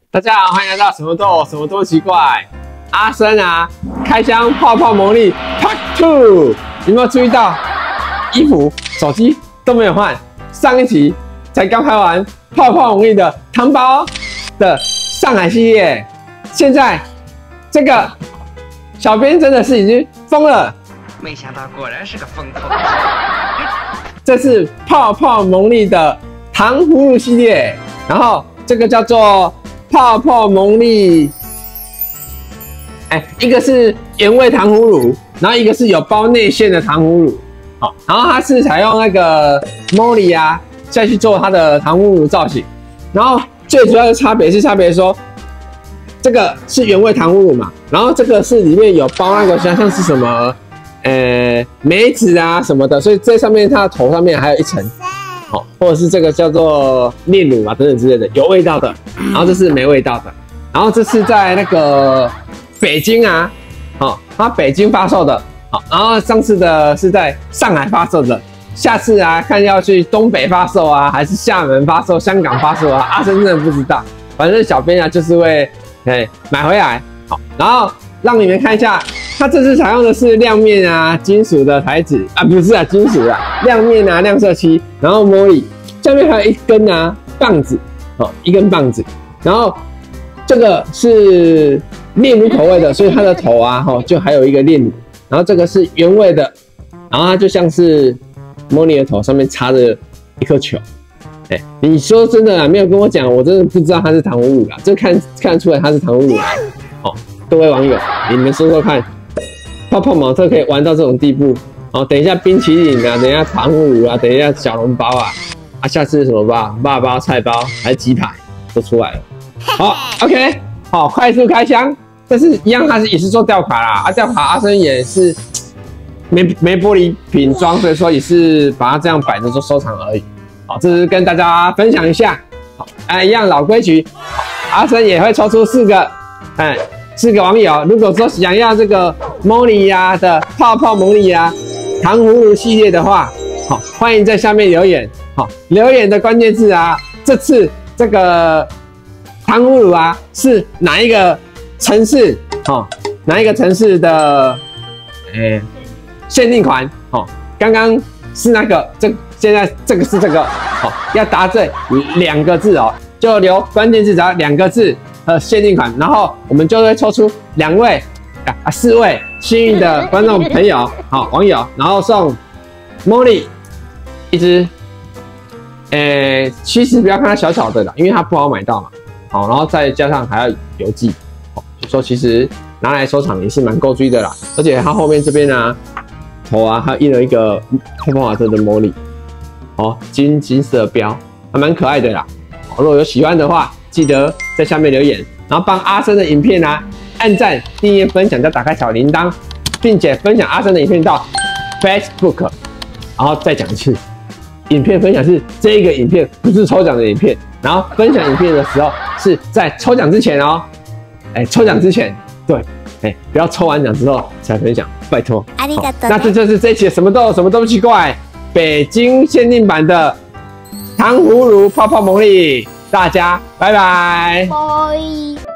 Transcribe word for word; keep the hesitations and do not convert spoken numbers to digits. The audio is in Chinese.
大家好，欢迎来到什么都什么都奇怪。阿生啊，开箱泡泡蒙利 Part Two， 有没有注意到衣服、手机都没有换？上一集才刚拍完泡泡蒙利的糖包的上海系列，现在这个小编真的是已经疯了。 没想到果然是个疯头。 这是泡泡蒙利的糖葫芦系列，然后这个叫做泡泡蒙利，哎，一个是原味糖葫芦，然后一个是有包内馅的糖葫芦，好，然后它是采用那个 Molly 啊下去做它的糖葫芦造型，然后最主要的差别是差别说，这个是原味糖葫芦嘛，然后这个是里面有包那个像像是什么，呃，梅子啊什么的，所以这上面它的头上面还有一层。好，或者是这个叫做炼乳啊等等之类的，有味道的，然后这是没味道的，然后这是在那个北京啊，好，它北京发售的，好，然后上次的是在上海发售的，下次啊看要去东北发售啊，还是厦门发售、香港发售啊，阿生真的不知道，反正小编啊就是会哎买回来，好，然后让你们看一下。它这次采用的是亮面啊，金属的材质啊，不是啊，金属啊，亮面啊，亮色漆，然后茉莉下面还有一根啊棒子，哦，一根棒子，然后这个是炼乳口味的，所以它的头啊，哈、哦，就还有一个炼乳，然后这个是原味的，然后它就像是茉莉的头上面插着一颗球，哎、欸，你说真的啊，没有跟我讲，我真的不知道它是糖葫芦啦，这看看得出来它是糖葫芦啦，哦，各位网友，你们说说看。泡泡玛特可以玩到这种地步哦！等一下冰淇淋啊，等一下糖葫芦啊，等一下小笼包啊，啊，下次是什么包？爸包、菜包还是鸡排都出来了。好 ，OK， 好，快速开箱。但是一样，它是也是做吊卡啦，啊，吊卡阿生也是没没玻璃瓶装，所以说也是把它这样摆着做收藏而已。好，这是跟大家分享一下。好，哎，一样老规矩，阿生也会抽出四个，哎。四个网友，如果说想要这个 Molly 呀的泡泡蒙利呀糖葫芦系列的话，好，欢迎在下面留言。好，留言的关键字啊，这次这个糖葫芦啊是哪一个城市？好，哪一个城市的诶限定款？好，刚刚是那个，这现在这个是这个，好，要答对两个字哦，就留关键字只要两个字。呃，限定款，然后我们就会抽出两位啊四位幸运的观众朋友，好网友，然后送 Molly 一支，诶，其实不要看它小小的啦，因为它不好买到嘛，好，然后再加上还要邮寄，好，就说其实拿来收藏也是蛮够追的啦，而且它后面这边啊头啊，还印了一个泡泡玛特的 Molly， 哦，金金色标，还蛮可爱的啦，如果有喜欢的话。记得在下面留言，然后帮阿生的影片啊按赞、订阅、分享，再打开小铃铛，并且分享阿生的影片到 Facebook， 然后再讲一次，影片分享是这个影片，不是抽奖的影片。然后分享影片的时候是在抽奖之前哦，哎，抽奖之前，对，哎，不要抽完奖之后才分享，拜托。那这就是这一期的什么都什么都奇怪，北京限定版的糖葫芦泡泡蒙利。大家拜拜。拜。